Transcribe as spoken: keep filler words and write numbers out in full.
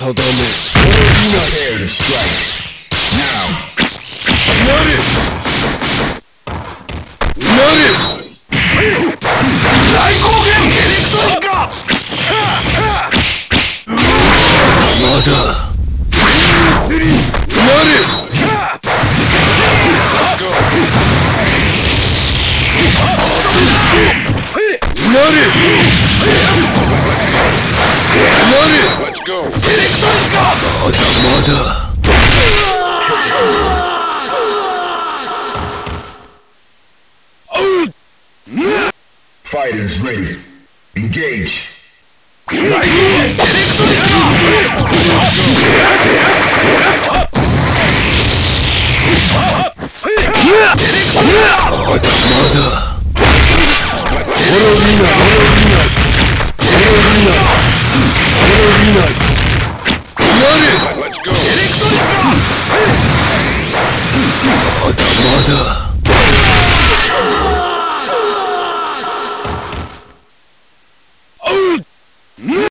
定め。滅びない。Prepare to strike. Now. なれ。なれ。大光源エレクトリカ。まだ。なれ。なれ。なれ。エレクトリカ。まだまだ。Fighters ready. Engage. Right. エレクトリカ。まだまだ。滅びない。滅びない。滅びない。滅びない。なれ。エレクトリカ。まだまだ。